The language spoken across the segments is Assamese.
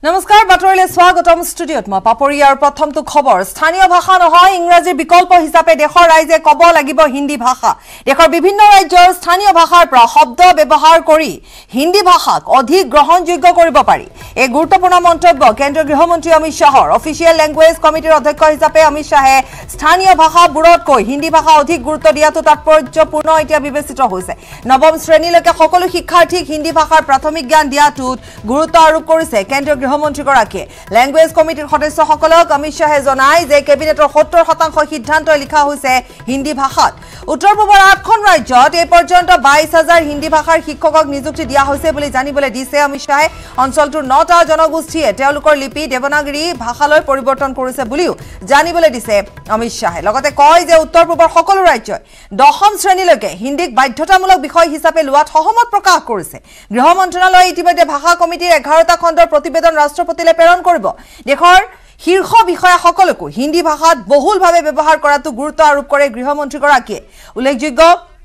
নমস্কাৰ বাতৰিলৈ স্বাগতম ষ্টুডিঅত মই পাপৰি আৰু প্ৰথমটো খবৰ স্থানীয় ভাষা নহয় ইংৰাজীৰ বিকল্প হিচাপে দেশৰ ৰাইজে ক'ব লাগিব হিন্দী ভাষা দেশৰ বিভিন্ন ৰাজ্যৰ স্থানীয় ভাষাৰ পৰা শব্দ ব্যৱহাৰ কৰি হিন্দী ভাষাক অধিক গ্ৰহণযোগ্য কৰিব পাৰি এই গুৰুত্বপূৰ্ণ মন্তব্য কেন্দ্ৰীয় গৃহমন্ত্ৰী অমিত শাহৰ অফিচিয়েল ল্যাঙ্গুৱেজ কমিটিৰ অধ্যক্ষ হিচাপে অমিত শাহে স্থানীয় ভাষাবোৰতকৈ হিন্দী ভাষা অধিক গুৰুত্ব দিয়াটো তাৎপৰ্যপূৰ্ণ এতিয়া বিবেচিত হৈছে নৱম শ্ৰেণীলৈকে সকলো শিক্ষাৰ্থীক হিন্দী ভাষাৰ প্ৰাথমিক জ্ঞান দিয়াটোত গুৰুত্ব আৰোপ কৰিছে কেন্দ্ৰীয় গৃহমন্ত্ৰীগৰাকীয়ে ল্যাঙ্গুৱেজ কমিটিৰ সদস্যসকলক অমিত শাহে জনায় যে কেবিনেটৰ 70% সিদ্ধান্ত লিখা হৈছে হিন্দী ভাষাত উত্তৰ পূবৰ 8খন ৰাজ্যত এই পৰ্যন্ত 22000 হিন্দী ভাষাৰ শিক্ষকক নিযুক্তি দিয়া হৈছে বুলি জানিবলৈ দিছে অমিত শাহে অঞ্চলটোৰ 9টা জনগোষ্ঠীয়ে তেওঁলোকৰ লিপি দেৱনাগৰী ভাষালৈ পৰিৱৰ্তন কৰিছে বুলিও জানিবলৈ দিছে অমিত শাহে লগতে কয় যে উত্তৰ পূবৰ সকলো ৰাজ্যই 10ম শ্ৰেণীলৈকে হিন্দীক বাধ্যতামূলক বিষয় হিচাপে লোৱাত সহমত প্ৰকাশ কৰিছে গৃহ মন্ত্ৰালয়ে ইতিমধ্যে ভাষা কমিটিৰ 11টা খণ্ডৰ প্ৰতিবেদন ৰাষ্ট্ৰপতিলৈ প্ৰেৰণ কৰিব দেশৰ শীৰ্ষ বিষয়াসকলকো হিন্দী ভাষাত বহুলভাৱে ব্যৱহাৰ কৰাটো গুৰুত্ব আৰোপ কৰে গৃহমন্ত্ৰীগৰাকীয়ে উল্লেখযোগ্য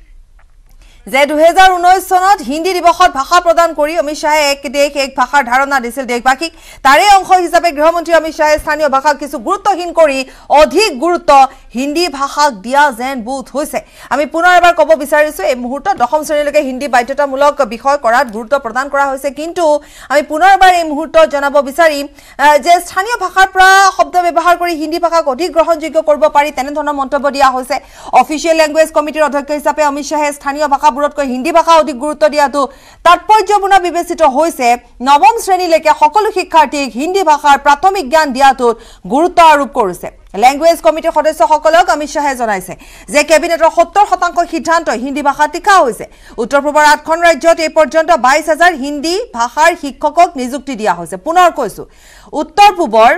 যে 2019 চনত হিন্দী দিৱসত ভাষা প্ৰদান কৰি অমিত শাহে এক দেশ এক ভাষাৰ ধাৰণা দিছিল দেশবাসীক তাৰে অংশ হিচাপে গৃহমন্ত্ৰী অমিত শাহে স্থানীয় ভাষাক কিছু গুৰুত্বহীন কৰি অধিক গুৰুত্ব হিন্দী ভাষাক দিয়া যেন বোধ হৈছে আমি পুনৰ এবাৰ ক'ব বিচাৰিছো এই মুহূৰ্তত 10ম শ্ৰেণীলৈকে হিন্দী বাধ্যতামূলক বিষয় কৰাত গুৰুত্ব প্ৰদান কৰা হৈছে কিন্তু আমি পুনৰ এবাৰ এই মুহূৰ্তত জনাব বিচাৰিম যে স্থানীয় ভাষাৰ পৰা শব্দ ব্যৱহাৰ কৰি হিন্দী ভাষাক অধিক গ্ৰহণযোগ্য কৰিব পাৰি তেনে ধৰণৰ মন্তব্য দিয়া হৈছে অফিচিয়েল ল্যাঙ্গুৱেজ কমিটিৰ অধ্যক্ষ হিচাপে অমিত শাহে স্থানীয় ভাষাবোৰতকৈ হিন্দী ভাষা অধিক গুৰুত্ব দিয়াটো তাৎপৰ্যপূৰ্ণ বিবেচিত হৈছে নৱম শ্ৰেণীলৈকে সকলো শিক্ষাৰ্থীক হিন্দী ভাষাৰ প্ৰাথমিক জ্ঞান দিয়াটোত গুৰুত্ব আৰোপ কৰিছে ল্যাঙ্গুৱেজ কমিটিৰ সদস্যসকলক অমিত শাহে জনাইছে যে কেবিনেটৰ 70% সিদ্ধান্ত হিন্দী ভাষাত লিখা হৈছে উত্তৰ পূবৰ 8খন ৰাজ্যত এই পৰ্যন্ত 22000 হিন্দী ভাষাৰ শিক্ষকক নিযুক্তি দিয়া হৈছে পুনৰ কৈছো উত্তৰ পূবৰ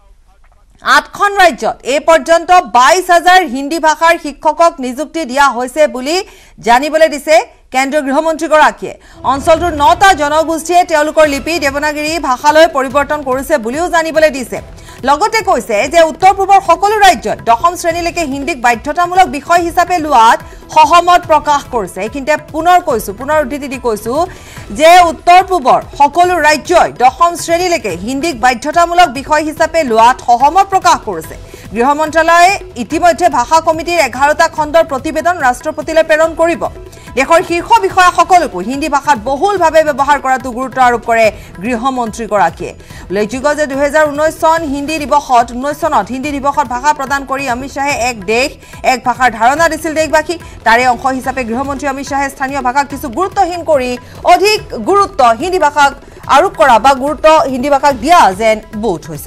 8খন ৰাজ্যত এই পৰ্যন্ত 22000 হিন্দী ভাষাৰ শিক্ষকক নিযুক্তি দিয়া হৈছে বুলি জানিবলৈ দিছে কেন্দ্ৰীয় গৃহমন্ত্ৰীগৰাকীয়ে অঞ্চলটোৰ 9টা জনগোষ্ঠীয়ে তেওঁলোকৰ লিপি দেৱনাগৰী ভাষালৈ পৰিৱৰ্তন কৰিছে বুলিও জানিবলৈ দিছে লগতে কৈছে যে উত্তৰ পূবৰ সকলো ৰাজ্যত 10ম শ্ৰেণীলৈকে হিন্দীক বাধ্যতামূলক বিষয় হিচাপে লোৱাত সহমত প্ৰকাশ কৰিছে এইখিনিতে পুনৰ উদ্ধৃতি দি কৈছো যে উত্তৰ পূবৰ সকলো ৰাজ্যই 10ম শ্ৰেণীলৈকে হিন্দীক বাধ্যতামূলক বিষয় হিচাপে লোৱাত সহমত প্ৰকাশ কৰিছে গৃহ মন্ত্ৰালয়ে ইতিমধ্যে ভাষা কমিটিৰ 11টা খণ্ডৰ প্ৰতিবেদন ৰাষ্ট্ৰপতিলৈ প্ৰেৰণ কৰিব দেশৰ শীৰ্ষ বিষয়াসকলকো হিন্দী ভাষাত বহুলভাৱে ব্যৱহাৰ কৰাটো গুৰুত্ব আৰোপ কৰে গৃহমন্ত্ৰীগৰাকীয়ে উল্লেখযোগ্য যে 2019 চনত হিন্দী দিৱসত ভাষা প্ৰদান কৰি অমিত শাহে এক দেশ এক ভাষাৰ ধাৰণা দিছিল দেশবাসীক তাৰে অংশ হিচাপে গৃহমন্ত্ৰী অমিত শাহে স্থানীয় ভাষাক কিছু গুৰুত্বহীন কৰি অধিক গুৰুত্ব হিন্দী ভাষাক আৰোপ কৰা বা গুৰুত্ব হিন্দী ভাষাক দিয়া যেন বোধ হৈছে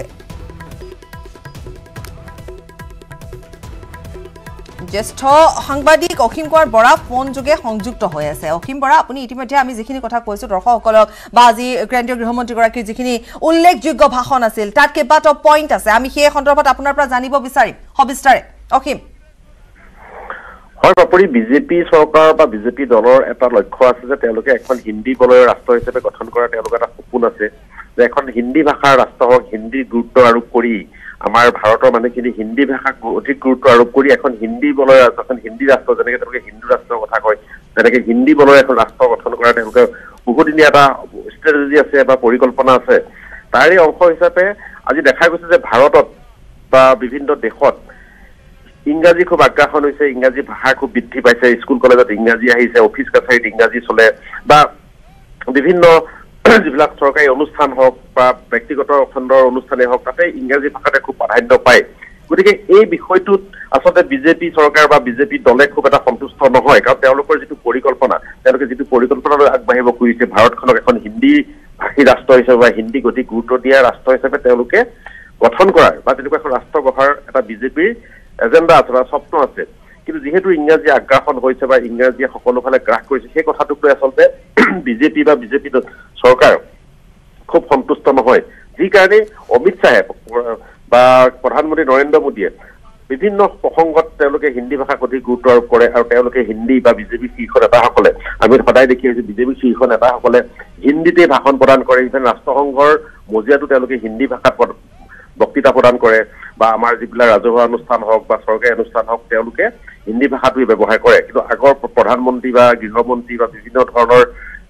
জ্যেষ্ঠ সাংবাদিক অসীম কুমাৰ বৰা ফোন যোগে সংযুক্ত হৈ আছে অসীম বৰা আপুনি ইতিমধ্যে আমি যিখিনি কথা কৈছো দৰ্শকসকলক বা আজি কেন্দ্ৰীয় গৃহমন্ত্ৰীগৰাকীৰ যিখিনি উল্লেখযোগ্য ভাষণ আছিল তাত কেইবাটাও পইণ্ট আছে আমি সেই সন্দৰ্ভত আপোনাৰ পৰা জানিব বিচাৰিম সবিস্তাৰে অসীম হয় বাপৰি বিজেপি চৰকাৰ বা বিজেপি দলৰ এটা লক্ষ্য আছে যে তেওঁলোকে এখন হিন্দী বলয়ৰ ৰাষ্ট্ৰ হিচাপে গঠন কৰা তেওঁলোকৰ এটা সপোন আছে যে এখন হিন্দী ভাষাৰ ৰাষ্ট্ৰ হওক হিন্দী গুৰুত্ব আৰোপ কৰি আমাৰ ভাৰতৰ মানুহখিনি হিন্দী ভাষাক অধিক গুৰুত্ব আৰোপ কৰি এখন হিন্দী বলয়ৰ এখন হিন্দী ৰাষ্ট্ৰ যেনেকৈ তেওঁলোকে হিন্দু ৰাষ্ট্ৰৰ কথা কয় তেনেকৈ হিন্দী বলয়ৰ এখন ৰাষ্ট্ৰ গঠন কৰা তেওঁলোকে বহুদিনীয়া এটা ষ্ট্ৰেটেজি আছে বা পৰিকল্পনা আছে তাৰে অংশ হিচাপে আজি দেখা গৈছে যে ভাৰতত বা বিভিন্ন দেশত ইংৰাজী খুব আগ্ৰাসন হৈছে ইংৰাজী ভাষা খুব বৃদ্ধি পাইছে স্কুল কলেজত ইংৰাজী আহিছে অফিচ কাছাৰীত ইংৰাজী চলে বা বিভিন্ন যিবিলাক চৰকাৰী অনুষ্ঠান হওক বা ব্যক্তিগত খণ্ডৰ অনুষ্ঠানে হওক তাতে ইংৰাজী ভাষাতে খুব প্ৰাধান্য পায় গতিকে এই বিষয়টোত আচলতে বিজেপি চৰকাৰ বা বিজেপি দলে খুব এটা সন্তুষ্ট নহয় কাৰণ তেওঁলোকৰ যিটো পৰিকল্পনা লৈ আগবাঢ়িব খুজিছে ভাৰতখনক এখন হিন্দী ভাষী ৰাষ্ট্ৰ হিচাপে বা হিন্দীক অধিক গুৰুত্ব দিয়া ৰাষ্ট্ৰ হিচাপে তেওঁলোকে গঠন কৰাৰ বা তেনেকুৱা এখন ৰাষ্ট্ৰ গঢ়াৰ এটা বিজেপিৰ এজেণ্ডা আছে বা স্বপ্ন আছে কিন্তু যেহেতু ইংৰাজী আগ্ৰাসন হৈছে বা ইংৰাজীয়ে সকলোফালে গ্ৰাস কৰিছে সেই কথাটোক লৈ আচলতে বিজেপি বা বিজেপি চৰকাৰ খুব সন্তুষ্ট নহয় যি কাৰণে অমিত শাহে বা প্ৰধানমন্ত্ৰী নৰেন্দ্ৰ মোদীয়ে বিভিন্ন প্ৰসংগত তেওঁলোকে হিন্দী ভাষাক অধিক গুৰুত্ব আৰোপ কৰে আৰু তেওঁলোকে হিন্দী বা বিজেপি শীৰ্ষ নেতাসকলে আমি সদায় দেখি আহিছো বিজেপি শীৰ্ষ নেতাসকলে হিন্দীতে ভাষণ প্ৰদান কৰে ইভেন ৰাষ্ট্ৰসংঘৰ মজিয়াটো তেওঁলোকে হিন্দী ভাষাত বক্তৃতা প্ৰদান কৰে বা আমাৰ যিবিলাক ৰাজহুৱা অনুষ্ঠান হওক বা চৰকাৰী অনুষ্ঠান হওক তেওঁলোকে হিন্দী ভাষাটোৱে ব্যৱহাৰ কৰে কিন্তু আগৰ প্ৰধানমন্ত্ৰী বা গৃহমন্ত্ৰী বা বিভিন্ন ধৰণৰ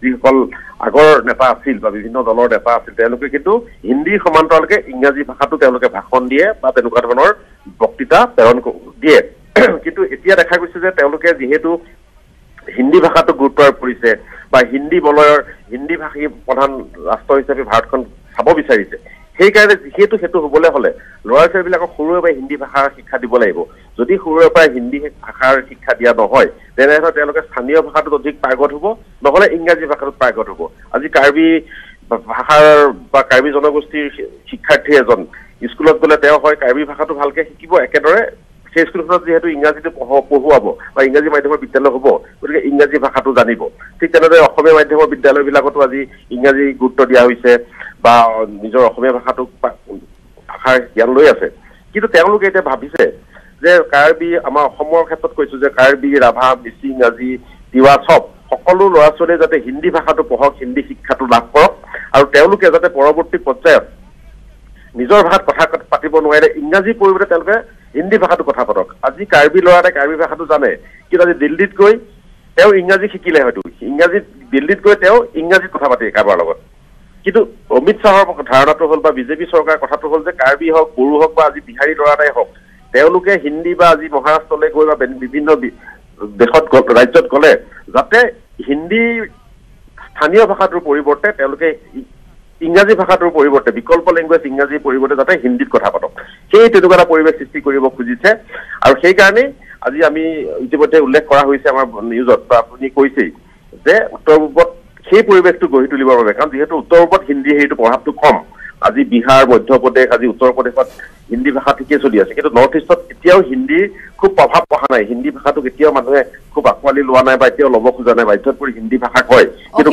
যিসকল আগৰ নেতা আছিল বা বিভিন্ন দলৰ নেতা আছিল তেওঁলোকে কিন্তু হিন্দীৰ সমান্তৰালকে ইংৰাজী ভাষাটো তেওঁলোকে ভাষণ দিয়ে বা তেনেকুৱা ধৰণৰ বক্তৃতা প্ৰেৰণ দিয়ে কিন্তু এতিয়া দেখা গৈছে যে তেওঁলোকে যিহেতু হিন্দী ভাষাটো গুৰুত্ব আৰোপ কৰিছে বা হিন্দী বলয়ৰ হিন্দী ভাষী প্ৰধান ৰাষ্ট্ৰ হিচাপে ভাৰতখন চাব বিচাৰিছে সেইকাৰণে যিহেতু সেইটো হ'বলৈ হ'লে ল'ৰা ছোৱালীবিলাকক সৰুৰে পৰাই হিন্দী ভাষাৰ শিক্ষা দিব লাগিব যদি সৰুৰে পৰাই হিন্দী ভাষাৰ শিক্ষা দিয়া নহয় তেনেহ'লে তেওঁলোকে স্থানীয় ভাষাটোত অধিক পাৰ্গত হ'ব নহ'লে ইংৰাজী ভাষাটোত পাৰ্গত হ'ব আজি কাৰ্বি ভাষাৰ বা কাৰ্বি জনগোষ্ঠীৰ শিক্ষাৰ্থী এজন স্কুলত গ'লে তেওঁ হয় কাৰ্বি ভাষাটো ভালকৈ শিকিব একেদৰে সেই স্কুলখনত যিহেতু ইংৰাজীটো পঢ়ুৱাব বা ইংৰাজী মাধ্যমৰ বিদ্যালয় হ'ব গতিকে ইংৰাজী ভাষাটো জানিব ঠিক তেনেদৰে অসমীয়া মাধ্যমৰ বিদ্যালয়বিলাকতো আজি ইংৰাজী গুৰুত্ব দিয়া হৈছে বা নিজৰ অসমীয়া ভাষাটোক ভাষাৰ জ্ঞান লৈ আছে কিন্তু তেওঁলোকে এতিয়া ভাবিছে যে কাৰ্বি আমাৰ অসমৰ ক্ষেত্ৰত কৈছোঁ যে কাৰ্বি ৰাভা মিচিং আজি তিৱা চব সকলো ল'ৰা ছোৱালীয়ে যাতে হিন্দী ভাষাটো পঢ়ক হিন্দী শিক্ষাটো লাভ কৰক আৰু তেওঁলোকে যাতে পৰৱৰ্তী পৰ্যায়ত নিজৰ ভাষাত কথা পাতিব নোৱাৰিলে ইংৰাজীৰ পৰিৱৰ্তে তেওঁলোকে হিন্দী ভাষাটো কথা পাতক আজি কাৰ্বি ল'ৰা এটাই কাৰ্বি ভাষাটো জানে কিন্তু আজি দিল্লীত গৈ তেওঁ ইংৰাজী শিকিলে হয়তো দিল্লীত গৈ তেওঁ ইংৰাজীত কথা পাতে কাৰোবাৰ লগত কিন্তু অমিত শ্বাহৰ ধাৰণাটো হ'ল বা বিজেপি চৰকাৰৰ কথাটো হ'ল যে কাৰ্বি হওক বড়ো হওক বা আজি বিহাৰী ল'ৰা এটাই হওক তেওঁলোকে হিন্দী বা আজি মহাৰাষ্ট্ৰলৈ গৈ বা বিভিন্ন দেশত ৰাজ্যত গ'লে যাতে হিন্দী স্থানীয় ভাষাটোৰ পৰিৱৰ্তে তেওঁলোকে ইংৰাজী ভাষাটোৰ পৰিৱৰ্তে বিকল্প লেংগুৱেজ ইংৰাজীৰ পৰিৱৰ্তে যাতে হিন্দীত কথা পাতক সেই তেনেকুৱা এটা পৰিৱেশ সৃষ্টি কৰিব খুজিছে আৰু সেইকাৰণেই আজি আমি ইতিমধ্যে উল্লেখ কৰা হৈছে আমাৰ নিউজত বা আপুনি কৈছেই যে উত্তৰ পূবত সেই পৰিৱেশটো গঢ়ি তুলিবৰ বাবে কাৰণ যিহেতু উত্তৰ পূবত হিন্দী সেইটো প্ৰভাৱটো কম আজি বিহাৰ মধ্যপ্ৰদেশ আজি উত্তৰ প্ৰদেশত হিন্দী ভাষা ঠিকেই চলি আছে কিন্তু নৰ্থ ইষ্টত এতিয়াও হিন্দীৰ খুব প্ৰভাৱ অহা নাই হিন্দী ভাষাটোক এতিয়াও মানুহে খুব আঁকোৱালি লোৱা নাই বা এতিয়াও ল'ব খোজা নাই বাধ্যত পৰি হিন্দী ভাষা কয় কিন্তু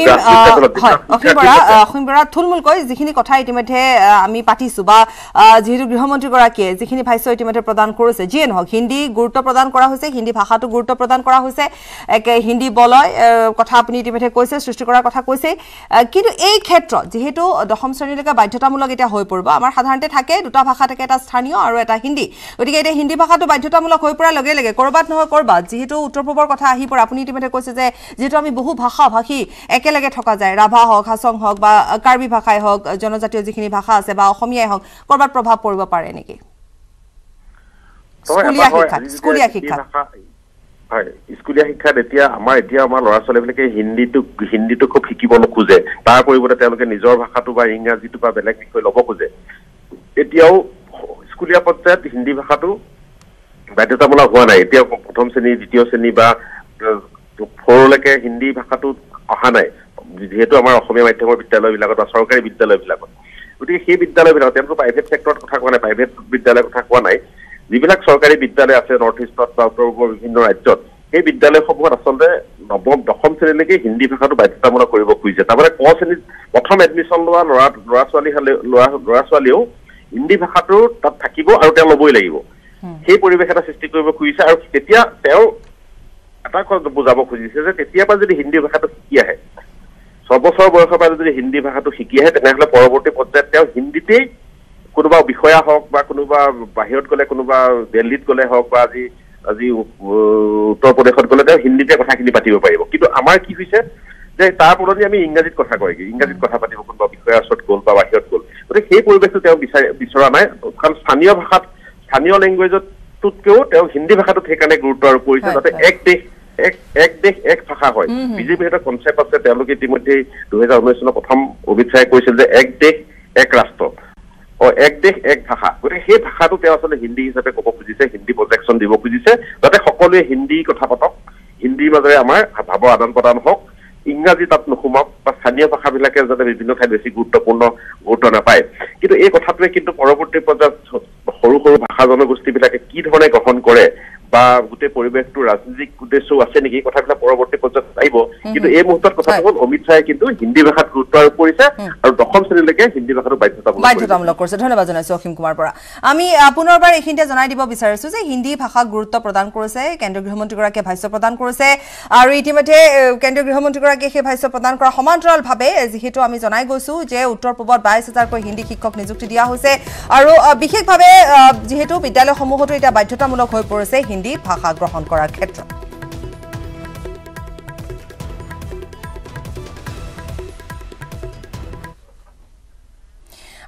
অসীম বৰা থুলমূলকৈ যিখিনি কথা ইতিমধ্যে আমি পাতিছোঁ বা যিহেতু গৃহমন্ত্ৰীগৰাকীয়ে যিখিনি ভাষ্য ইতিমধ্যে প্ৰদান কৰিছে যিয়ে নহওক হিন্দী গুৰুত্ব প্ৰদান কৰা হৈছে হিন্দী ভাষাটো গুৰুত্ব প্ৰদান কৰা হৈছে একে হিন্দী বলয় কথা আপুনি ইতিমধ্যে কৈছে সৃষ্টি কৰাৰ কথা কৈছে কিন্তু এই ক্ষেত্ৰত যিহেতু দশম শ্ৰেণীলৈকে বাধ্যতামূলক এতিয়া হৈ পৰিব আমাৰ সাধাৰণতে থাকে দুটা ভাষা থাকে এটা স্থানীয় আৰু এটা হিন্দী গতিকে এতিয়া হিন্দী ভাষাটো বাধ্যতামূলক হৈ পৰাৰ লগে লগে ক'ৰবাত নহয় ক'ৰবাত যিহেতু উত্তৰ পূবৰ কথা আহি পৰে আপুনি ইতিমধ্যে কৈছে যে যিহেতু আমি বহু ভাষা ভাষী একেলগে থকা যায় ৰাভা হওক হাছং হওক বা কাৰ্বি ভাষাই হওক জনজাতীয় যিখিনি ভাষা আছে বা অসমীয়াই হওক ক'ৰবাত প্ৰভাৱ পৰিব পাৰে নেকি স্কুলীয়া শিক্ষাত এতিয়া আমাৰ ল'ৰা ছোৱালীবিলাকে হিন্দীটো খুব শিকিব নোখোজে তাৰ পৰিৱৰ্তে তেওঁলোকে নিজৰ ভাষাটো বা ইংৰাজীটো বা বেলেগ বিষয় ল'ব খোজে এতিয়াও স্কুলীয়া পৰ্যায়ত হিন্দী ভাষাটো বাধ্যতামূলক হোৱা নাই এতিয়া প্ৰথম শ্ৰেণী দ্বিতীয় শ্ৰেণী বা 4লৈকে হিন্দী ভাষাটো অহা নাই যিহেতু আমাৰ অসমীয়া মাধ্যমৰ বিদ্যালয়বিলাকত বা চৰকাৰী বিদ্যালয়বিলাকত গতিকে সেই বিদ্যালয়বিলাকত তেওঁলোকে প্ৰাইভেট ছেক্টৰত কথা কোৱা নাই প্ৰাইভেট বিদ্যালয়ৰ কথা কোৱা নাই যিবিলাক চৰকাৰী বিদ্যালয় আছে নৰ্থ ইষ্টত বা উত্তৰ পূবৰ বিভিন্ন ৰাজ্যত সেই বিদ্যালয়সমূহত আচলতে নৱম দশম শ্ৰেণীলৈকে হিন্দী ভাষাটো বাধ্যতামূলক কৰিব খুজিছে তাৰমানে ক শ্ৰেণীত প্ৰথম এডমিশ্যন লোৱা ল'ৰা ছোৱালীয়েও হিন্দী ভাষাটো তাত থাকিব আৰু তেওঁ ল'বই লাগিব সেই পৰিৱেশ এটা সৃষ্টি কৰিব খুজিছে আৰু তেতিয়া তেওঁ এটা কথা বুজাব খুজিছে যে তেতিয়াৰ পৰা যদি হিন্দী ভাষাটো শিকি আহে 6 বছৰ বয়সৰ পৰা যদি হিন্দী ভাষাটো শিকি আহে তেনেহ'লে পৰৱৰ্তী পৰ্যায়ত তেওঁ হিন্দীতেই কোনোবা বিষয়া হওক বা কোনোবা বাহিৰত গ'লে কোনোবা দিল্লীত গ'লে হওক বা আজি উত্তৰ প্ৰদেশত গ'লে তেওঁ হিন্দীতে কথাখিনি পাতিব পাৰিব কিন্তু আমাৰ কি হৈছে যে তাৰ পৰৱৰ্তী আমি ইংৰাজীত কথা কয় ইংৰাজীত কথা পাতিব কোনোবা বিষয়াৰ ওচৰত গ'ল বা বাহিৰত গ'ল গতিকে সেই পৰিৱেশটো তেওঁ বিচৰা নাই কাৰণ স্থানীয় লেংগুৱেজতকৈও তেওঁ হিন্দী ভাষাটোত সেইকাৰণে গুৰুত্ব আৰোপ কৰিছে যাতে এক দেশ এক ভাষা হয় বিজেপিৰ এটা কনচেপ্ট আছে তেওঁলোকে ইতিমধ্যে 2019 চনৰ প্ৰথম অমিত শ্বাহে কৈছিল যে এক দেশ এক ৰাষ্ট্ৰ এক দেশ এক ভাষা গতিকে সেই ভাষাটো তেওঁ আচলতে হিন্দী হিচাপে ক'ব খুজিছে হিন্দী প্ৰজেকশ্যন দিব খুজিছে যাতে সকলোৱে হিন্দী কথা পাতক হিন্দীৰ মাজেৰে আমাৰ ভাৱৰ আদান প্ৰদান হওক ইংৰাজী তাত নোসোমাওক বা স্থানীয় ভাষাবিলাকে যাতে বিভিন্ন ঠাইত বেছি গুৰুত্ব নাপায় কিন্তু এই কথাটোৱে কিন্তু পৰৱৰ্তী পৰ্যায়ত সৰু ভাষা জনগোষ্ঠীবিলাকে কি ধৰণে গ্ৰহণ কৰে বা গোটেই পৰিৱেশটো ৰাজনৈতিক উদ্দেশ্যও আছে নেকি এই কথাবিলাক পৰৱৰ্তী পৰ্যায়ত আহিব কিন্তু এই মুহূৰ্তত কথাটো হ'ল অমিত শ্বাহে কিন্তু হিন্দী ভাষাত গুৰুত্ব আৰোপ কৰিছে আৰু দশম শ্ৰেণীলৈকে হিন্দী ভাষাটো বাধ্যতামূলক কৰিছে ধন্যবাদ জনাইছোঁ অসীম কুমাৰ বৰা আমি পুনৰবাৰ এইখিনিতে জনাই দিব বিচাৰিছোঁ যে হিন্দী ভাষাক গুৰুত্ব প্ৰদান কৰিছে কেন্দ্ৰীয় গৃহমন্ত্ৰীগৰাকীয়ে ভাষ্য প্ৰদান কৰিছে আৰু ইতিমধ্যে কেন্দ্ৰীয় গৃহমন্ত্ৰীগৰাকীয়ে সেই ভাষ্য প্ৰদান কৰা সমান্তৰালভাৱে যিহেতু আমি জনাই গৈছোঁ যে উত্তৰ পূবত 22,000কৈ হিন্দী শিক্ষক নিযুক্তি দিয়া হৈছে আৰু বিশেষভাৱে যিহেতু বিদ্যালয়সমূহতো এতিয়া বাধ্যতামূলক হৈ পৰিছে হিন্দী ভাষা গ্ৰহণ কৰাৰ ক্ষেত্ৰত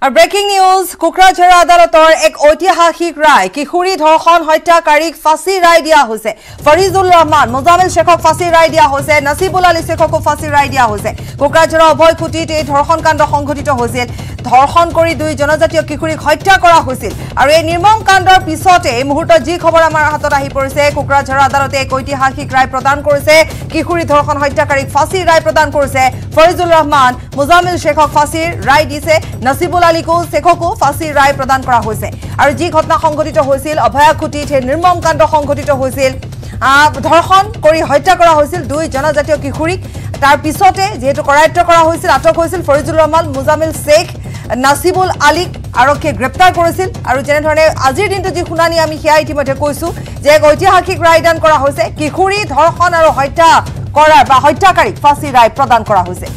ব্রেকিং নিউজ কোকৰাঝাৰ আদালতৰ এক ঐতিহাসিক ৰায় কিশোৰী ধৰ্ষণ হত্যাকাৰীক ফাঁচী ৰায় দিয়া হৈছে ফৰিজুল ৰহমান মুজামিল শেখক ফাঁচী ৰায় দিয়া হৈছে নসিবুল আলী শেখকো ফাঁচী ৰায় দিয়া হৈছে কোকৰাঝাৰৰ অভয়কুটিত এই ধৰ্ষণ কাণ্ড সংঘটিত হৈছিল ধৰ্ষণ কৰি দুই জনজাতীয় কিশোৰীক হত্যা কৰা হৈছিল আৰু এই নিৰ্মম কাণ্ডৰ পিছতে এই মুহূৰ্তত যি খবৰ আমাৰ হাতত আহি পৰিছে কোকৰাঝাৰ আদালতে এক ঐতিহাসিক ৰায় প্ৰদান কৰিছে কিশোৰী ধৰ্ষণ হত্যাকাৰীক ফাঁচী ৰায় প্ৰদান কৰিছে ফৰিজুল ৰহমান মুজামিল শেখক ফাঁচীৰ ৰায় দিছে নসিবুল আলীকো শেখকো ফাঁচীৰ ৰায় প্ৰদান কৰা হৈছে আৰু যি ঘটনা সংঘটিত হৈছিল অভয়াকুটিত এই নিৰ্মম কাণ্ড সংঘটিত হৈছিল ধৰ্ষণ কৰি হত্যা কৰা হৈছিল দুই জনজাতীয় কিশোৰীক তাৰ পিছতে যেহেতু কৰায়ত্ব কৰা হৈছিল আটক হৈছিল ফৰিজুল ৰহমান মুজামিল শেখ নসিবুল আলীক আৰক্ষীয়ে গ্ৰেপ্তাৰ কৰিছিল আৰু যেনে ধৰণে আজিৰ দিনটো যি শুনানি আমি সেয়া ইতিমধ্যে কৈছো যে এক ঐতিহাসিক ৰায়দান কৰা হৈছে কিশোৰী ধৰ্ষণ আৰু হত্যা কৰাৰ বা হত্যাকাৰীক ফাঁচী ৰায় প্ৰদান কৰা হৈছে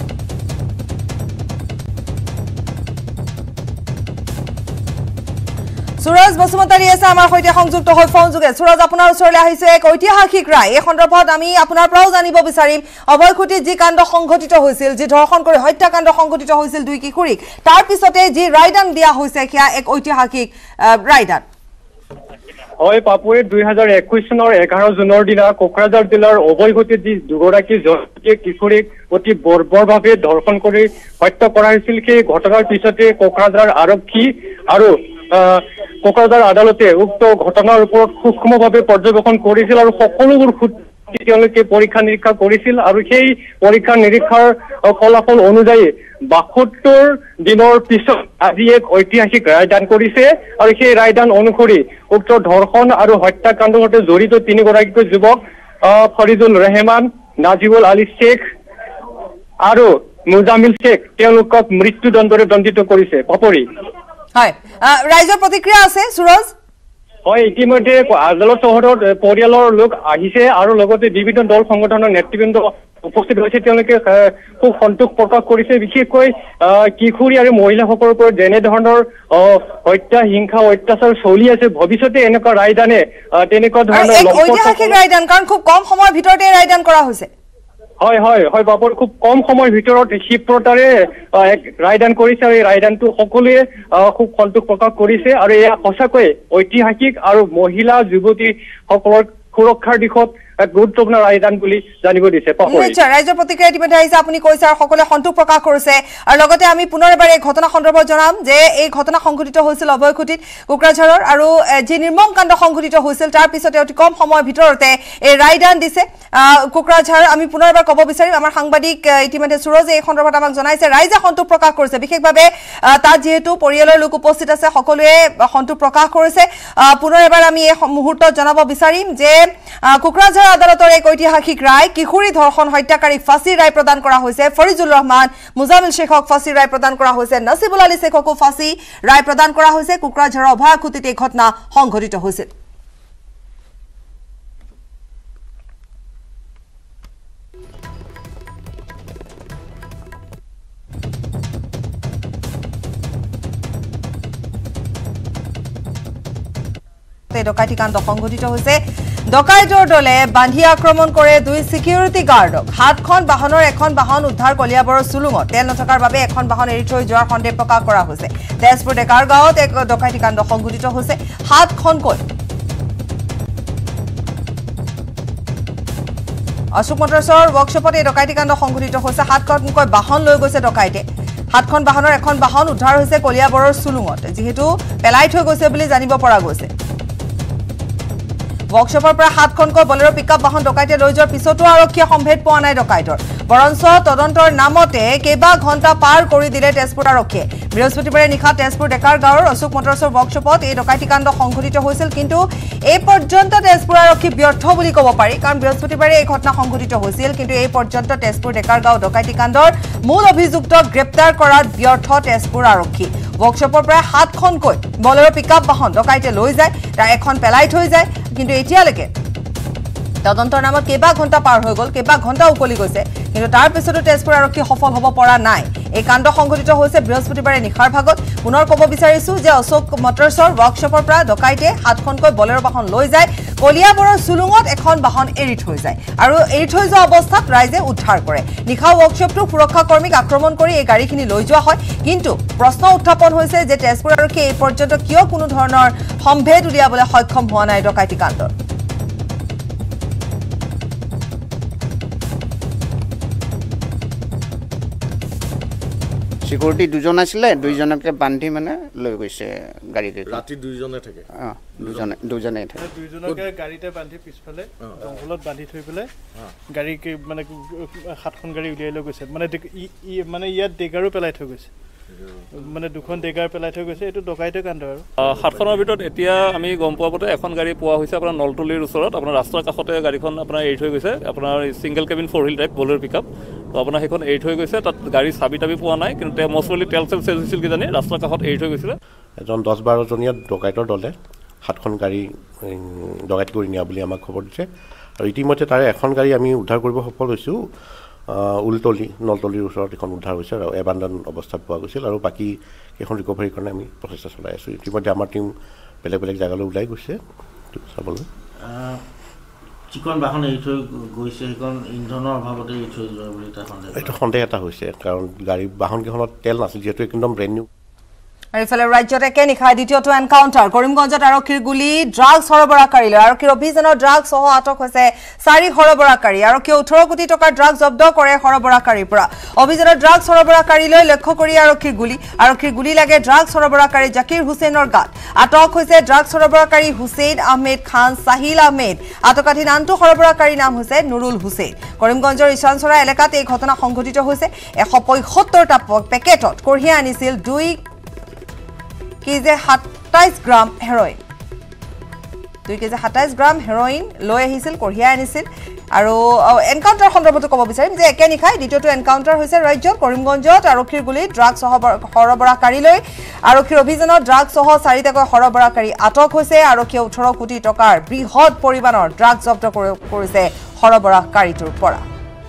সুৰজ বসুমতাৰী আছে আমাৰ সৈতে সংযুক্ত হৈ ফোন যোগে সুৰজ আপোনাৰ ওচৰলৈ আহিছে এক ঐতিহাসিক ৰায় এই সন্দৰ্ভত আমি আপোনাৰ পৰাও জানিব বিচাৰিম অভয়কুটিত যি কাণ্ড সংঘটিত হৈছিল যি ধৰ্ষণ কৰি হত্যাকাণ্ড সংঘটিত হৈছিল দুই কিশোৰীক তাৰ পিছতে যি ৰায়দান দিয়া হৈছে সেয়া এক ঐতিহাসিক ৰায়দান হয় পাপুৱে 2021 চনৰ 11 জুনৰ দিনা কোকৰাঝাৰ জিলাৰ অভয়কুটিত যি দুগৰাকী জনজাতীয় কিশোৰীক অতি বৰ্বৰভাৱে ধৰ্ষণ কৰি হত্যা কৰা হৈছিল সেই ঘটনাৰ পিছতে কোকৰাঝাৰ আৰক্ষী আৰু কোকৰাঝাৰ আদালতে উক্ত ঘটনাৰ ওপৰত সূক্ষ্মভাৱে পৰ্যবেক্ষণ কৰিছিল আৰু সকলোবোৰ তেওঁলোকে পৰীক্ষা নিৰীক্ষা কৰিছিল আৰু সেই পৰীক্ষা নিৰীক্ষাৰ ফলাফল অনুযায়ী 72 দিনৰ পিছত আজি এক ঐতিহাসিক ৰায়দান কৰিছে আৰু সেই ৰায়দান অনুসৰি উক্ত ধৰ্ষণ আৰু হত্যাকাণ্ডৰ সৈতে জড়িত তিনিগৰাকী যুৱক ফৰিজুল ৰহমান নাজিবুল আলী শেখ আৰু মুজামিল শেখ তেওঁলোকক মৃত্যুদণ্ডৰে দণ্ডিত কৰিছে পাপৰি হয় ৰাইজৰ প্ৰতিক্ৰিয়া আছে সুৰজ হয় ইতিমধ্যে আদালত চহৰত পৰিয়ালৰ লোক আহিছে আৰু লগতে বিভিন্ন দল সংগঠনৰ নেতৃবৃন্দ উপস্থিত হৈছে তেওঁলোকে খুব সন্তোষ প্ৰকাশ কৰিছে বিশেষকৈ কিশোৰী আৰু মহিলাসকলৰ ওপৰত যেনে ধৰণৰ হত্যা হিংসা অত্যাচাৰ চলি আছে ভৱিষ্যতে এনেকুৱা ৰায়দানে তেনেকুৱা ধৰণৰ ঐতিহাসিক ৰায়দান কাৰণ খুব কম সময়ৰ ভিতৰতে ৰায়দান কৰা হৈছে হয় হয় হয় বাপুৰ খুব কম সময়ৰ ভিতৰত ক্ষিপ্ৰতাৰে এক ৰায়দান কৰিছে আৰু এই ৰায়দানটো সকলোৱে খুব সন্তোষ প্ৰকাশ কৰিছে আৰু এয়া সঁচাকৈ ঐতিহাসিক আৰু মহিলা যুৱতীসকলৰ সুৰক্ষাৰ দিশত এক গুৰুত্বপূৰ্ণ ৰায়দান বুলি জানিব দিছে নিশ্চয় ৰাইজৰ প্ৰতিক্ৰিয়া ইতিমধ্যে আহিছে আপুনি কৈছে আৰু সকলোৱে সন্তোষ প্ৰকাশ কৰিছে আৰু লগতে আমি পুনৰ এবাৰ এই ঘটনা সন্দৰ্ভত জনাম যে এই ঘটনা সংঘটিত হৈছিল অভয়কুটিত কোকৰাঝাৰৰ আৰু যি নিৰ্মম কাণ্ড সংঘটিত হৈছিল তাৰ পিছতে অতি কম সময়ৰ ভিতৰতে এই ৰায়দান দিছে কোকৰাঝাৰ আমি পুনৰ এবাৰ ক'ব বিচাৰিম আমাৰ সাংবাদিক ইতিমধ্যে সুৰজে এই সন্দৰ্ভত আমাক জনাইছে ৰাইজে সন্তোষ প্ৰকাশ কৰিছে বিশেষভাৱে তাত যেহেতু পৰিয়ালৰ লোক উপস্থিত আছে সকলোৱে সন্তোষ প্ৰকাশ কৰিছে পুনৰ এবাৰ আমি এই মুহূৰ্তত জনাব বিচাৰিম যে কোকৰাঝাৰ আদালতৰ এক ঐতিহাসিক ৰায় কিশোৰী ধৰ্ষণ হত্যাকাৰীক ফাঁচী ৰায় প্ৰদান কৰা হৈছে ফৰিজুল ৰহমান মুজামিল শেখক ফাঁচী ৰায় প্ৰদান কৰা হৈছে নসিবুল আলী শেখকো ফাঁচী ৰায় প্ৰদান কৰা হৈছে কোকৰাঝাৰৰ অভয়াকুটিত এই ঘটনা সংঘটিত হৈছিল ডকাইতি কাণ্ড সংঘটিত হৈছে ডকাইতৰ দলে বান্ধি আক্ৰমণ কৰে দুই সিকিউৰিটি গাৰ্ডক হাতখন বাহনৰ এখন বাহন উদ্ধাৰ কলিয়াবৰৰ সুলুঙত তেল নথকাৰ বাবে এখন বাহন এৰি থৈ যোৱাৰ সন্দেহ প্ৰকাশ কৰা হৈছে তেজপুৰ ডেকাৰ গাঁৱত এক ডকাইতি কাণ্ড সংঘটিত হৈছে হাতখনকৈ অশোক মটৰ্ছৰ ৱৰ্কশ্বপত এই ডকাইতি কাণ্ড সংঘটিত হৈছে হাতখনকৈ বাহন লৈ গৈছে ডকাইতে হাতখন বাহনৰ এখন বাহন উদ্ধাৰ হৈছে কলিয়াবৰৰ সুলুঙত যিহেতু পেলাই থৈ গৈছে বুলি জানিব পৰা গৈছে ৱৰ্কশ্বপৰ পৰা হাতখনকৈ বলেৰো পিকআপ বাহন ডকাইতে লৈ যোৱাৰ পিছতো আৰক্ষীয়ে সম্ভেদ পোৱা নাই ডকাইতৰ বৰঞ্চ তদন্তৰ নামতে কেইবা ঘণ্টা পাৰ কৰি দিলে তেজপুৰ আৰক্ষীয়ে বৃহস্পতিবাৰে নিশা তেজপুৰ ডেকাৰ গাঁৱৰ অশোক মটৰ্ছৰ ৱৰ্কশ্বপত এই ডকাইতি কাণ্ড সংঘটিত হৈছিল কিন্তু এই পৰ্যন্ত তেজপুৰ আৰক্ষী ব্যৰ্থ বুলি ক'ব পাৰি কাৰণ বৃহস্পতিবাৰে এই ঘটনা সংঘটিত হৈছিল কিন্তু এই পৰ্যন্ত তেজপুৰ ডেকাৰ গাঁও ডকাইতি কাণ্ডৰ মূল অভিযুক্তক গ্ৰেপ্তাৰ কৰাত ব্যৰ্থ তেজপুৰ আৰক্ষী ৱৰ্কশ্বপৰ পৰা হাতখনকৈ বলেৰো পিকআপ বাহন ডকাইতে লৈ যায় তাৰ এখন পেলাই থৈ যায় কিন্তু এতিয়ালৈকে তদন্তৰ নামত কেইবা ঘণ্টা পাৰ হৈ গ'ল কেইবা ঘণ্টা উকলি গৈছে কিন্তু তাৰ পিছতো তেজপুৰ আৰক্ষী সফল হ'ব পৰা নাই। এই কাণ্ড সংঘটিত হৈছে বৃহস্পতিবাৰে নিশাৰ ভাগত। পুনৰ ক'ব বিচাৰিছো যে অশোক মটৰ্ছৰ ৱৰ্কশ্বপৰ পৰা ডকাইতে 7খনকৈ বলেৰো বাহন লৈ যায়। কলিয়াবৰৰ চুলুঙত এখন বাহন এৰি থৈ যায় আৰু এৰি থৈ যোৱা অৱস্থাত ৰাইজে উদ্ধাৰ কৰে। নিশা ৱৰ্কশ্বপটো সুৰক্ষা কৰ্মীক আক্ৰমণ কৰি এই গাড়ীখিনি লৈ যোৱা হয়। কিন্তু প্ৰশ্ন উত্থাপন হৈছে যে তেজপুৰ আৰক্ষী এই পৰ্যন্ত কিয় কোনো ধৰণৰ সম্ভেদ উলিয়াবলৈ সক্ষম হোৱা নাই ডকাইতি কাণ্ডত। সিকিউৰিটি দুজন আছিলে, দুইজনকে বান্ধি মানে লৈ গৈছে গাড়ীতে। ৰাতি দুইজনে থাকে? দুজনে থাকে। দুইজনকে গাড়ীতে বান্ধি পিছফালে জংঘলত বান্ধি থৈ পেলাই গাড়ী মানে 7খন গাড়ী উলিয়াই লৈ গৈছে। মানে ইয়াত ডেগাৰো পেলাই থৈ গৈছে, মানে 2খন ডেগাৰ পেলাই থৈ গৈছে। এইটো ডকাইতে কাণ্ড আৰু 7খনৰ ভিতৰত এতিয়া আমি গম পোৱা মতে এখন গাড়ী পোৱা হৈছে আপোনাৰ নলতলিৰ ওচৰত। আপোনাৰ ৰাস্তাৰ কাষতে গাড়ীখন আপোনাৰ এৰি থৈ গৈছে, আপোনাৰ single cabin 4 wheel type Bolero pickup. তো আপোনাৰ সেইখন এৰি থৈ গৈছে, তাত গাড়ী চাবি তাবি পোৱা নাই, কিন্তু মষ্টলি তেল চেল চেল হৈছিল কিজানি, ৰাস্তাৰ কাষত এৰি থৈ গৈছিলে। এজন 10-12জনীয়া ডকাইতৰ দলে 7খন গাড়ী ডকাইত কৰি নিয়া বুলি আমাক খবৰ দিছে আৰু ইতিমধ্যে তাৰে এখন গাড়ী আমি উদ্ধাৰ কৰিব সফল হৈছোঁ। নলতলিৰ ওচৰত এখন উদ্ধাৰ হৈছে আৰু এবাণ্ডন অৱস্থাত পোৱা গৈছিল আৰু বাকী কেইখন ৰিকভাৰীৰ কাৰণে আমি প্ৰচেষ্টা চলাই আছোঁ। ইতিমধ্যে আমাৰ টীম বেলেগ বেলেগ জেগালৈ ওলাই গৈছে চাবলৈ। যিখন বাহন এৰি থৈ গৈছে সেইখন ইন্ধনৰ অভাৱতে এৰি থৈ যোৱা বুলি এইটো সন্দেহ এটা হৈছে, কাৰণ বাহনকেইখনত তেল নাছিল, যিহেতু একদম ব্ৰেণ্ড নিউ। আৰু ইফালে ৰাজ্যত একে নিশাই দ্বিতীয়টো এনকাউণ্টাৰ। কৰিমগঞ্জত আৰক্ষীৰ গুলী, ড্ৰাগছ সৰবৰাহকাৰীলৈ। আৰক্ষীৰ অভিযানত ড্ৰাগছসহ আটক হৈছে 4 সৰবৰাহকাৰী। আৰক্ষীয়ে 18 কোটি টকাৰ ড্ৰাগছ জব্দ কৰে সৰবৰাহকাৰীৰ পৰা। অভিযানত ড্ৰাগছ সৰবৰাহকাৰীলৈ লক্ষ্য কৰি আৰক্ষীৰ গুলী। আৰক্ষীৰ গুলী লাগে ড্ৰাগছ সৰবৰাহকাৰী জাকিৰ হুছেইনৰ গাত। আটক হৈছে ড্ৰাগছ সৰবৰাহকাৰী হুছেইন আহমেদ খান সাহিল আহমেদ। আটকাধীন আনটো সৰবৰাহকাৰীৰ নাম হৈছে নুৰুল হুছেইন। কৰিমগঞ্জৰ ইছানচৰা এলেকাত এই ঘটনা সংঘটিত হৈছে। 175টা পেকেটত কঢ়িয়াই আনিছিল 2.27 গ্ৰাম হেৰইন। 2.27 গ্ৰাম হেৰইন লৈ আহিছিল, কঢ়িয়াই আনিছিল। আৰু এনকাউণ্টাৰ সন্দৰ্ভতো ক'ব বিচাৰিম যে একে নিশাই দ্বিতীয়টো এনকাউণ্টাৰ হৈছে ৰাজ্যত। কৰিমগঞ্জত আৰক্ষীৰ গুলীত ড্ৰাগছ সৰবৰাহকাৰীলৈ। আৰক্ষীৰ অভিযানত ড্ৰাগছসহ 4টাকৈ সৰবৰাহকাৰী আটক হৈছে। আৰক্ষীয়ে 18 কোটি টকাৰ বৃহৎ পৰিমাণৰ ড্ৰাগছ জব্দ কৰিছে সৰবৰাহকাৰীটোৰ পৰা।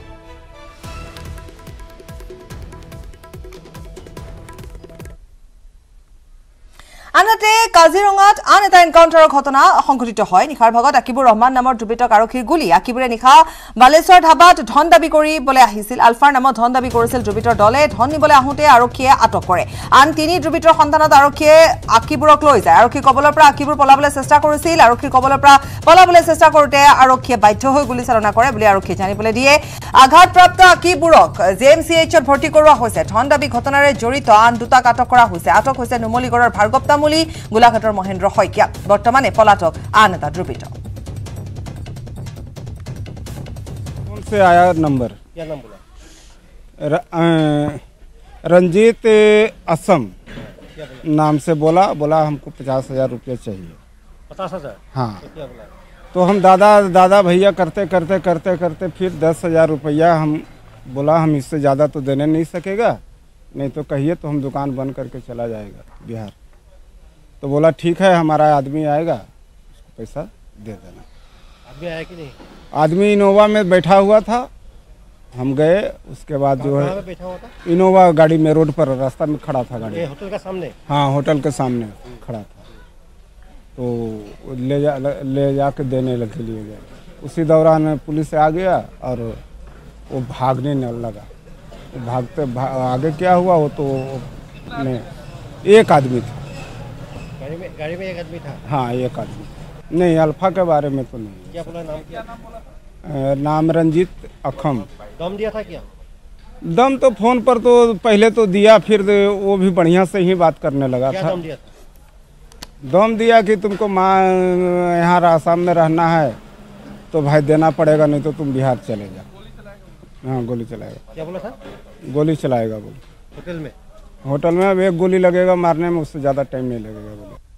আনহাতে কাজিৰঙাত আন এটা এনকাউণ্টাৰৰ ঘটনা সংঘটিত হয়। নিশাৰ ভাগত আকিবুৰ ৰহমান নামৰ দুৰ্বৃত্তক আৰক্ষীৰ গুলী। আকিবুৰে নিশা বালেশ্বৰ ধাবাত ধন দাবী কৰিবলৈ আহিছিল। আলফাৰ নামত ধন দাবী কৰিছিল দুৰ্বৃত্তৰ দলে। ধন নিবলৈ আহোঁতে আৰক্ষীয়ে আটক কৰে। আন 3 দুৰ্বৃত্তৰ সন্ধানত আৰক্ষীয়ে আকিবুৰক লৈ যায়। আৰক্ষীৰ কবলৰ পৰা আকিবুৰ পলাবলৈ চেষ্টা কৰিছিল। আৰক্ষীৰ কবলৰ পৰা পলাবলৈ চেষ্টা কৰোঁতে আৰক্ষীয়ে বাধ্য হৈ গুলীচালনা কৰে বুলি আৰক্ষীয়ে জানিবলৈ দিয়ে। আঘাতপ্ৰাপ্ত আকিবুৰক JMCHত ভৰ্তি কৰোৱা হৈছে। ধন দাবী ঘটনাৰে জড়িত আন 2টাক আটক কৰা হৈছে। আটক হৈছে নুমলীগড়ৰ ভাৰ্গৱ তামুলী, গোলাঘাটৰ মহেন্দ্ৰ শইকীয়া। বৰ্তমানে পলাতক আন এটা দুৰ্বৃত্ত। कौन से आया नंबर? क्या नाम बोला? रंजीत असम नाम से बोला हमको 50,000 रुपये चाहिए। 50,000? हाँ। क्या बोला? तो हम दादा भैया करते फिर 10,000 रुपया हम बोला हम इससे ज़्यादा तो देने नहीं सकेगा, नहीं तो कहिए तो हम दुकान बंद करके चला जाएगा बिहार। तो बोला ठीक है, हमारा आदमी आएगा, उसको पैसा दे देना। आदमी आया कि नहीं? आदमी इनोवा में बैठा हुआ था, हम गए। उसके बाद जो है बैठा हुआ था? इनोवा गाड़ी में रोड पर रास्ता में खड़ा था गाड़ी। होटल का सामने? हाँ, होटल के सामने खड़ा था। तो ले जाके देने लगे लिए गए। उसी दौरान पुलिस आ गया और वो भागने न लगा। आगे क्या हुआ वो तो एक आदमी था गाड़ी में एक आदमी था? हाँ, एक आदमी। नहीं, अल्फा के बारे में तो नहीं। क्या बोला नाम? क्या नाम रंजीत अखम। दम दिया था क्या? दम तो फोन पर तो पहले तो दिया, फिर वो भी बढ़िया से ही बात करने लगा क्या था। दम दिया था? दम दिया कि तुमको यहाँ आसाम में रहना है तो भाई देना पड़ेगा, नहीं तो तुम बिहार चले जाओ। हाँ, गोली चलाएगा। क्या बोला था? गोली चलाएगा बोले। होटल में? होटल में अब एक गोली लगेगा मारने में, उससे ज़्यादा टाइम नहीं लगेगा बोले।